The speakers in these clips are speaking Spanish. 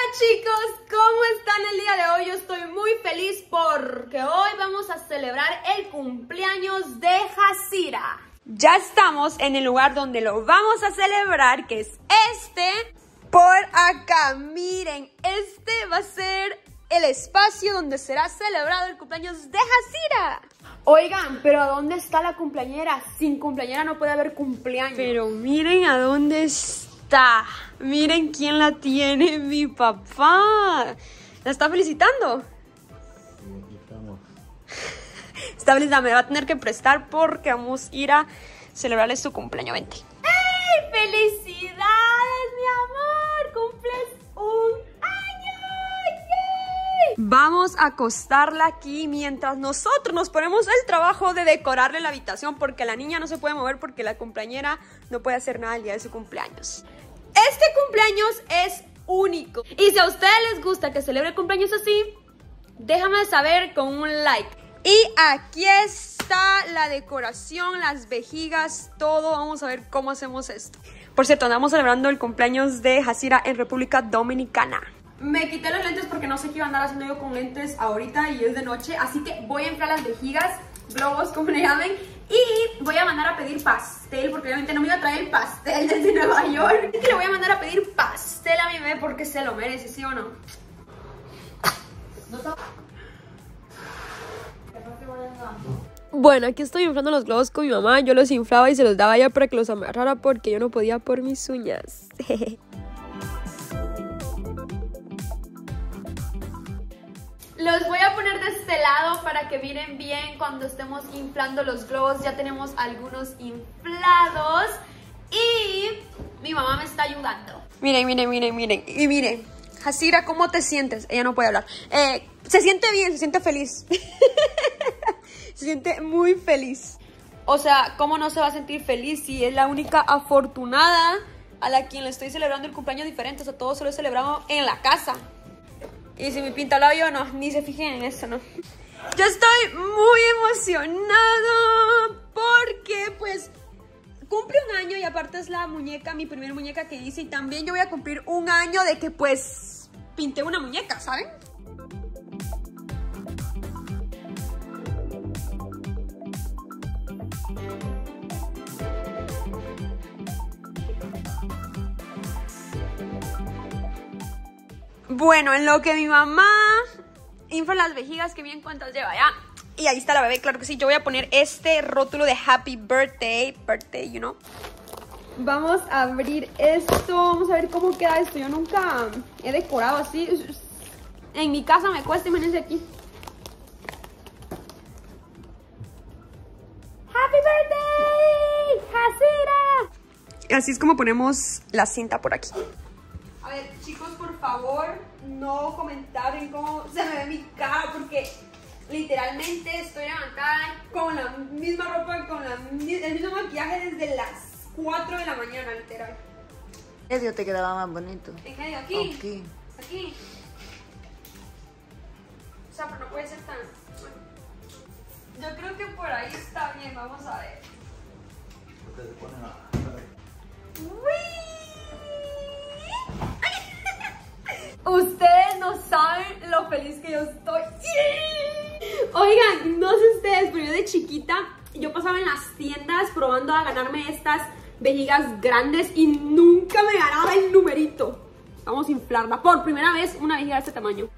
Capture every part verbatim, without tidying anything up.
Chicos, ¿cómo están el día de hoy? Yo estoy muy feliz porque hoy vamos a celebrar el cumpleaños de Jazira. Ya estamos en el lugar donde lo vamos a celebrar, que es este. Por acá, miren, este va a ser el espacio donde será celebrado el cumpleaños de Jazira. Oigan, pero ¿a dónde está la cumpleañera? Sin cumpleañera no puede haber cumpleaños. Pero miren a dónde está. Miren quién la tiene, mi papá. ¿La está felicitando? Sí, estamos. Está felicitando, me va a tener que prestar porque vamos a ir a celebrarle su cumpleaños. Vente. ¡Ey! ¡Felicidades, mi amor! ¡Cumples un año! ¡Yay! Vamos a acostarla aquí mientras nosotros nos ponemos el trabajo de decorarle la habitación, porque la niña no se puede mover porque la cumpleañera no puede hacer nada el día de su cumpleaños. Este cumpleaños es único. Y si a ustedes les gusta que celebre el cumpleaños así, déjame saber con un like. Y aquí está la decoración, las vejigas, todo. Vamos a ver cómo hacemos esto. Por cierto, andamos celebrando el cumpleaños de Jazira en República Dominicana. Me quité los lentes porque no sé qué iba a andar haciendo yo con lentes ahorita y es de noche. Así que voy a inflar las vejigas, globos, como le llamen. Y voy a mandar a pedir pastel, porque obviamente no me iba a traer el pastel desde Nueva York. Y le voy a mandar a pedir pastel a mi bebé porque se lo merece, ¿sí o no? Bueno, aquí estoy inflando los globos con mi mamá. Yo los inflaba y se los daba ya para que los amarrara porque yo no podía por mis uñas. Los voy a poner de este lado para que miren bien cuando estemos inflando los globos. Ya tenemos algunos inflados y mi mamá me está ayudando. Miren, miren, miren, miren. Y miren, Jazira, ¿cómo te sientes? Ella no puede hablar. Eh, se siente bien, se siente feliz. Se siente muy feliz. O sea, ¿cómo no se va a sentir feliz si es la única afortunada a la quien le estoy celebrando el cumpleaños diferente? O sea, todos se lo celebramos en la casa. Y si me pinta el labio, no, ni se fijen en eso, ¿no? Yo estoy muy emocionada porque, pues, cumple un año y aparte es la muñeca, mi primera muñeca que hice. Y también yo voy a cumplir un año de que, pues, pinté una muñeca, ¿saben? Bueno, en lo que mi mamá infla las vejigas, que bien cuántas lleva ya. Y ahí está la bebé, claro que sí. Yo voy a poner este rótulo de Happy Birthday. Birthday, you know. Vamos a abrir esto. Vamos a ver cómo queda esto. Yo nunca he decorado así. En mi casa me cuesta, imagínense aquí. Happy Birthday, Jazira. Así es como ponemos la cinta por aquí. A ver, chicos, por favor, no comenten cómo se me ve mi cara, porque literalmente estoy levantada con la misma ropa, con la, el mismo maquillaje desde las cuatro de la mañana, literal. ¿En medio te quedaba más bonito? ¿En medio? ¿Aquí? Aquí. Aquí. O sea, pero no puede ser tan... Bueno, yo creo que por ahí está bien, vamos a ver. Porque se ponen a... ¡Uy! Ustedes no saben lo feliz que yo estoy. Oigan, no sé ustedes, pero yo de chiquita, yo pasaba en las tiendas probando a ganarme estas vejigas grandes y nunca me ganaba el numerito. Vamos a inflarla. Por primera vez una vejiga de este tamaño.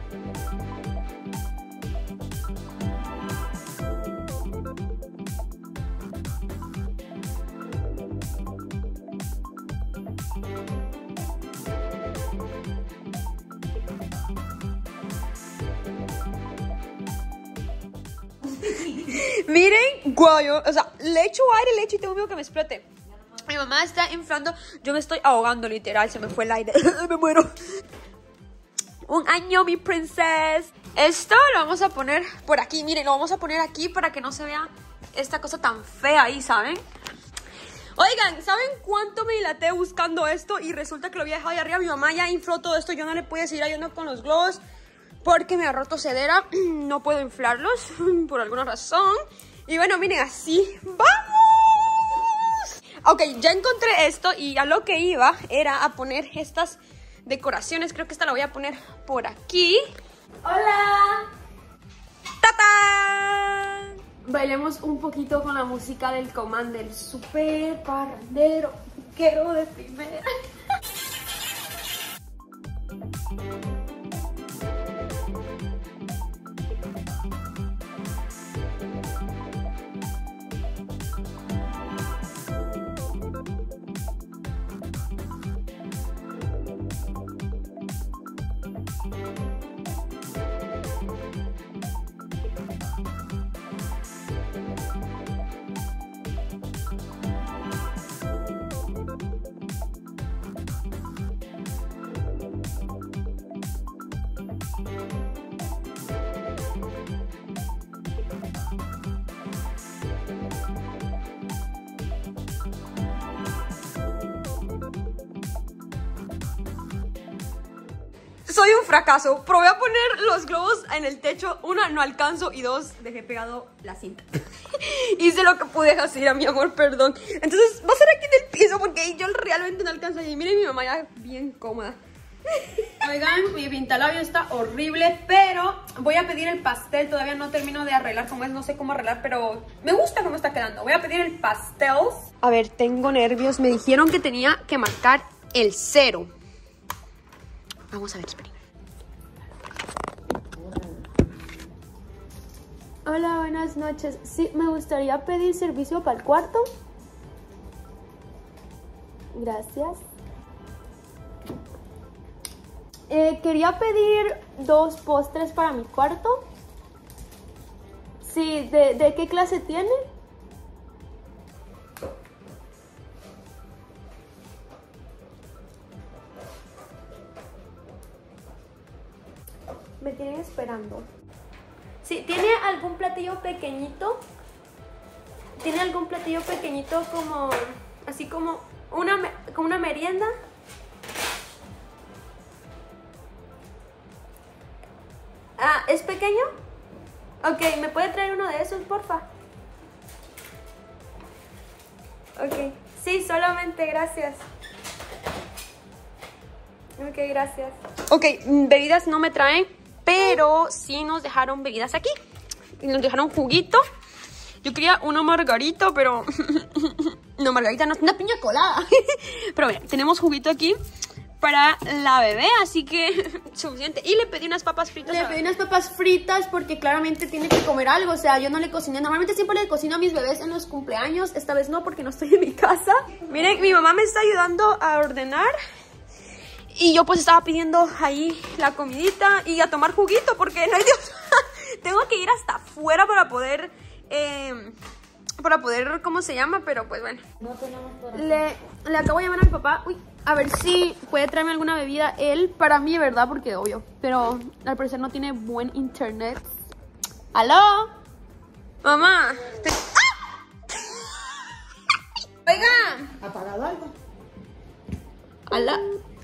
Miren, guayo, o sea, le echo aire, le echo y tengo miedo que me explote. Mi mamá está inflando, yo me estoy ahogando literal, se me fue el aire, me muero. Un año, mi princesa. Esto lo vamos a poner por aquí, miren, lo vamos a poner aquí para que no se vea esta cosa tan fea ahí, ¿saben? Oigan, ¿saben cuánto me dilaté buscando esto? Y resulta que lo había dejado ahí arriba, mi mamá ya infló todo esto, yo no le pude seguir ayudando con los globos porque me ha roto cedera, no puedo inflarlos por alguna razón. Y bueno, miren, así, ¡vamos! Ok, ya encontré esto y a lo que iba era a poner estas decoraciones. Creo que esta la voy a poner por aquí. ¡Hola! ¡Tatán! Bailemos un poquito con la música del Commander. Super parrandero, quiero de primera. Soy un fracaso. Probé a poner los globos en el techo. Una, no alcanzo. Y dos, dejé pegado la cinta. Hice lo que pude hacer, a mi amor, perdón. Entonces va a ser aquí en el piso porque yo realmente no alcanzo. Y miren mi mamá ya bien cómoda. Oigan, mi pintalabio está horrible, pero voy a pedir el pastel. Todavía no termino de arreglar como es, no sé cómo arreglar, pero me gusta cómo está quedando. Voy a pedir el pastel. A ver, tengo nervios. Me dijeron que tenía que marcar el cero. Vamos a ver, esperen. Hola, buenas noches. Sí, me gustaría pedir servicio para el cuarto. Gracias. Eh, quería pedir dos postres para mi cuarto. Sí, ¿de, de qué clase tiene? Me tienen esperando. Sí, ¿tiene algún platillo pequeñito? ¿Tiene algún platillo pequeñito como, así como una, como una merienda? Ah, ¿es pequeño? Ok, ¿me puede traer uno de esos, porfa? Ok, sí, solamente, gracias. Ok, gracias. Ok, bebidas no me traen, pero sí nos dejaron bebidas aquí. Nos dejaron juguito. Yo quería una margarita, pero... no, margarita no, una piña colada. Pero bueno, tenemos juguito aquí para la bebé, así que suficiente. Y le pedí unas papas fritas. Le pedí unas papas fritas porque claramente tiene que comer algo. O sea, yo no le cociné. Normalmente siempre le cocino a mis bebés en los cumpleaños. Esta vez no, porque no estoy en mi casa. Miren, mi mamá me está ayudando a ordenar. Y yo pues estaba pidiendo ahí la comidita y a tomar juguito porque no hay Dios. Tengo que ir hasta afuera para poder... Eh, para poder, ¿cómo se llama? Pero pues bueno. Le, le acabo de llamar a mi papá. Uy, a ver si puede traerme alguna bebida él para mí, ¿verdad? Porque obvio. Pero al parecer no tiene buen internet. ¿Aló? Mamá. Te... ¡Ah! Oiga. ¿Ha pagado algo? ¿Aló?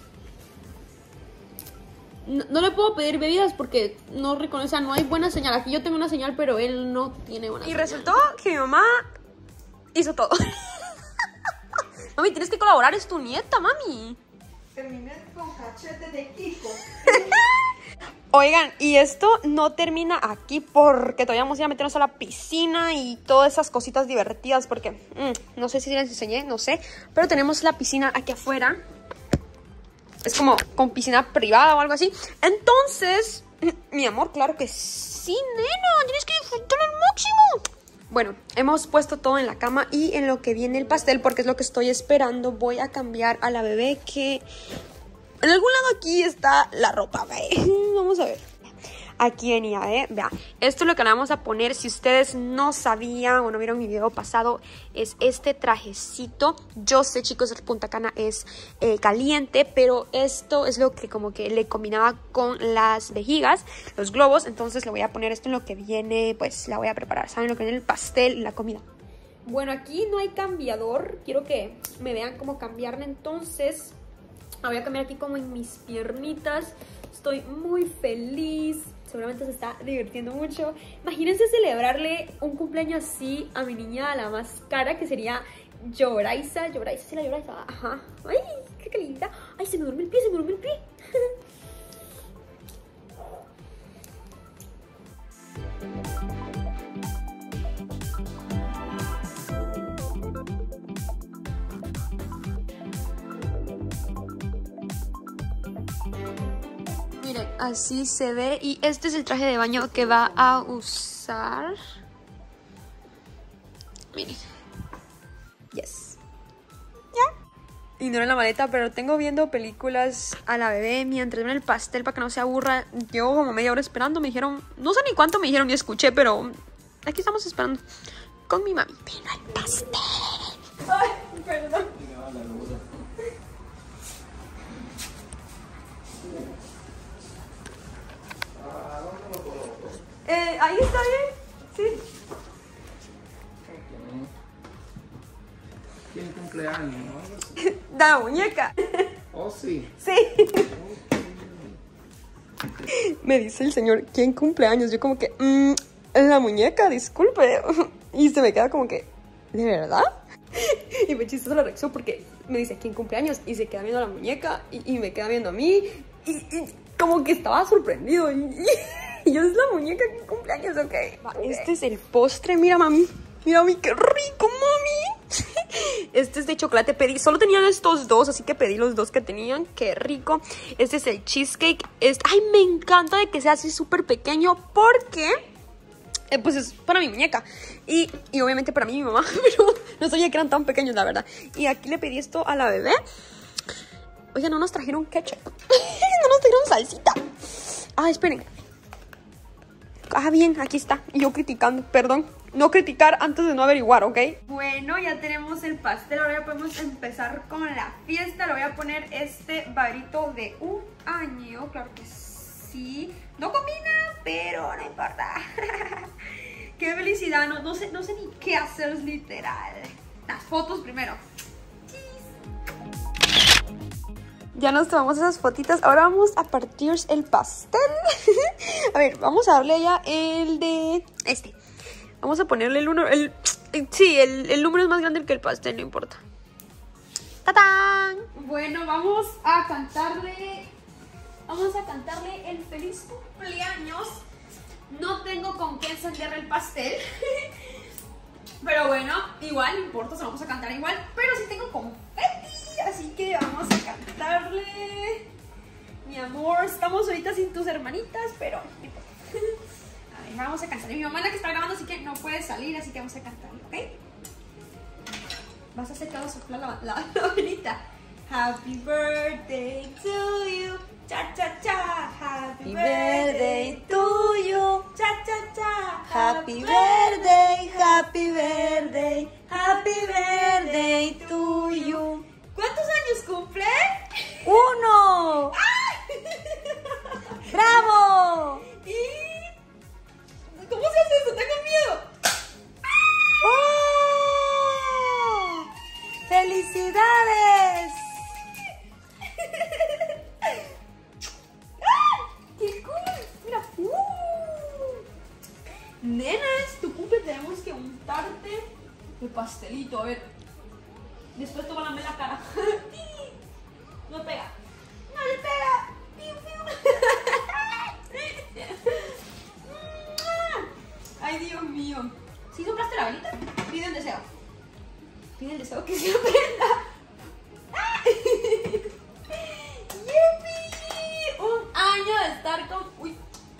No, no le puedo pedir bebidas porque no reconoce, o sea, no hay buena señal. Aquí yo tengo una señal, pero él no tiene buena y señal. Y resultó que mi mamá hizo todo. Mami, tienes que colaborar, es tu nieta, mami. Terminé con cachete de Kiko. Oigan, y esto no termina aquí porque todavía vamos a ir a meternos a la piscina y todas esas cositas divertidas porque mmm, no sé si les enseñé, no sé, pero tenemos la piscina aquí afuera. Es como con piscina privada o algo así. Entonces, mi amor, claro que sí, nena, tienes que disfrutar al máximo. Bueno, hemos puesto todo en la cama y en lo que viene el pastel, porque es lo que estoy esperando, voy a cambiar a la bebé que... En algún lado aquí está la ropa, ¿ve? Vamos a ver. Aquí venía, ¿eh? Vean, esto es lo que le vamos a poner. Si ustedes no sabían o no vieron mi video pasado, es este trajecito. Yo sé, chicos, el Punta Cana es eh, caliente, pero esto es lo que como que le combinaba con las vejigas, los globos. Entonces le voy a poner esto en lo que viene, pues la voy a preparar. ¿Saben lo que viene? El pastel y la comida. Bueno, aquí no hay cambiador. Quiero que me vean cómo cambiarle. Entonces, la voy a cambiar aquí como en mis piernitas. Estoy muy feliz. Seguramente se está divirtiendo mucho. Imagínense celebrarle un cumpleaños así a mi niña, la más cara, que sería Yoraisa. Yoraisa, ¿sí la Yoraisa? Ajá. Ay, qué linda. Ay, se me durmió el pie, se me durmió el pie. Miren, así se ve. Y este es el traje de baño que va a usar. Miren. Yes. Ya. Ignoren la maleta, pero tengo viendo películas a la bebé mientras ven el pastel para que no se aburra. Llevo como media hora esperando. Me dijeron, no sé ni cuánto me dijeron y escuché, pero aquí estamos esperando con mi mami. Vino el pastel. Ay, perdón. Eh, ahí está bien, sí. ¿Quién cumpleaños? La muñeca. Oh, sí. Sí. Me dice el señor, ¿quién cumpleaños? Yo como que, mmm, la muñeca, disculpe. Y se me queda como que, ¿de verdad? Y me chistosa la reacción porque me dice, ¿quién cumpleaños? Y se queda viendo a la muñeca y, y me queda viendo a mí. Y, y como que estaba sorprendido. Y, y, y yo, es la muñeca que cumpleaños, ok. okay. Este es el postre, mira mami. Mira mami, qué rico, mami. Este es de chocolate, pedí, solo tenían estos dos, así que pedí los dos que tenían, qué rico. Este es el cheesecake, este, ay, me encanta de que sea así súper pequeño porque, eh, pues es para mi muñeca. Y, y obviamente para mí y mi mamá, pero no sabía que eran tan pequeños, la verdad. Y aquí le pedí esto a la bebé. Oye, no nos trajeron ketchup, no nos trajeron salsita. Ah, esperen. Ah, bien, aquí está. Y yo criticando, perdón. No criticar antes de no averiguar, ¿ok? Bueno, ya tenemos el pastel. Ahora ya podemos empezar con la fiesta. Le voy a poner este varito de un año. Claro que sí. No combina, pero no importa. Qué felicidad. No, no, sé, no sé ni qué hacer, es literal. Las fotos primero. Ya nos tomamos esas fotitas. Ahora vamos a partir el pastel. A ver, vamos a darle ya el de este. Vamos a ponerle el uno. El, el, sí, el, el número es más grande que el pastel, no importa. ¡Tatán! Bueno, vamos a cantarle. Vamos a cantarle el feliz cumpleaños. No tengo con qué encender el pastel. Pero bueno, igual, no importa, se lo vamos a cantar igual. Pero sí tengo confeti. Así que vamos a cantarle. Mi amor, estamos ahorita sin tus hermanitas, pero no importa. A ver, vamos a cantar. Mi mamá es la que está grabando, así que no puede salir, así que vamos a cantarle, ¿ok? Vas a hacer que haga soplar la, la, la velita. Happy birthday to you. Cha, cha, cha. Happy birthday to you. Cha, cha, cha. Happy birthday, happy birthday, happy birthday to you. ¿Cuántos años cumple? ¡Uno! ¡Bravo! ¿Y cómo se hace eso? Tengo miedo. ¡Oh! ¡Felicidades! ¡Qué cool! Mira. Uh. Nenas, tu cumple tenemos que untarte el pastelito. A ver. Después tómame la cara. No pega. No le pega. Piu, piu. Ay, Dios mío. ¿Sí soplaste la velita? Pide un deseo. Pide el deseo que se prenda. ¡Yupi! Un año de estar con... Uy.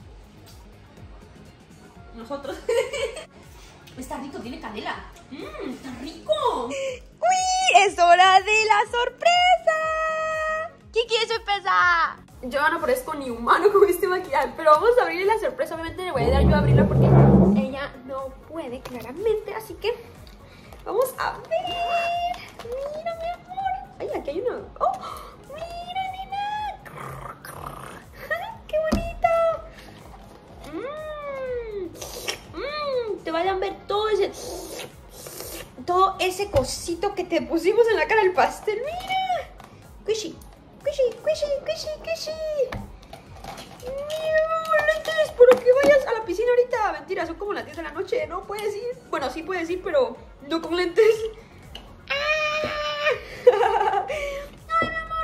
Nosotros. Está rico, tiene canela. Mmm, está rico. ¡Uy! ¡Es hora de la sorpresa! ¿Quién quiere sorpresa? Yo no parezco ni humano con este maquillaje, pero vamos a abrir la sorpresa. Obviamente le voy a ayudar yo a abrirla porque ella no puede claramente, así que vamos a ver. Mira, mi amor. Ay, aquí hay una. ¡Oh! ¡Mira, nena! ¡Qué bonito! Mmm. Mmm. Te vayan a ver todo ese... Todo ese cosito que te pusimos en la cara del pastel. ¡Mira! ¡Cushy! ¡Cushy! ¡Cushy! ¡Cushy! ¡Cushy! ¡Mira! ¡Lentes! Espero que vayas a la piscina ahorita. Mentira, son como las diez de la noche. No puedes ir. Bueno, sí puedes ir, pero no con lentes. ¡Ah! ¡Ay, mi amor!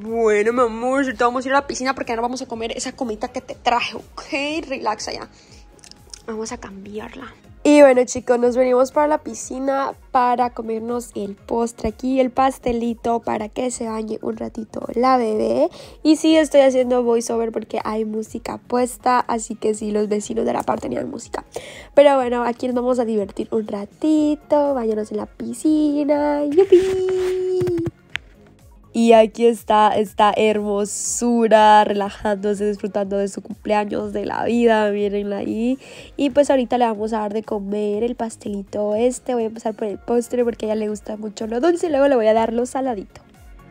Bueno, mi amor, ahorita vamos a ir a la piscina porque ahora vamos a comer esa comida que te traje, ¿ok? Relaxa ya. Vamos a cambiarla. Y bueno, chicos, nos venimos para la piscina para comernos el postre aquí, el pastelito, para que se bañe un ratito la bebé. Y sí, estoy haciendo voiceover porque hay música puesta, así que sí, los vecinos de la parte tenían música. Pero bueno, aquí nos vamos a divertir un ratito, bañarnos en la piscina. ¡Yupi! Y aquí está esta hermosura, relajándose, disfrutando de su cumpleaños, de la vida, mírenla ahí. Y pues ahorita le vamos a dar de comer el pastelito este. Voy a empezar por el postre porque a ella le gusta mucho lo dulce y luego le voy a dar lo saladito.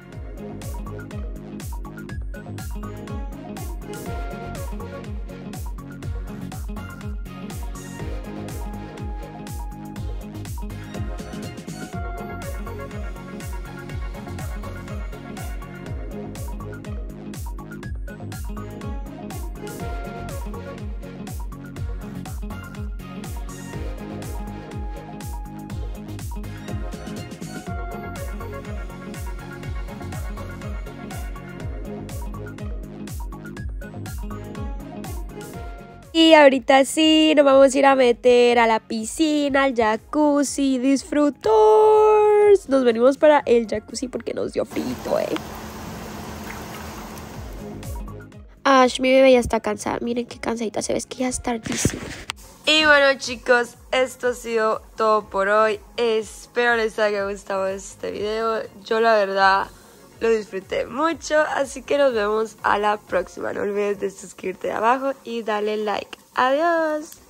Y ahorita sí, nos vamos a ir a meter a la piscina, al jacuzzi, disfrutors. Nos venimos para el jacuzzi porque nos dio frío, eh. Ash, mi bebé ya está cansada. Miren qué cansadita se ve, es que ya es tardísimo. Y bueno, chicos, esto ha sido todo por hoy. Espero les haya gustado este video. Yo la verdad lo disfruté mucho, así que nos vemos a la próxima. No olvides de suscribirte abajo y darle like. Adiós.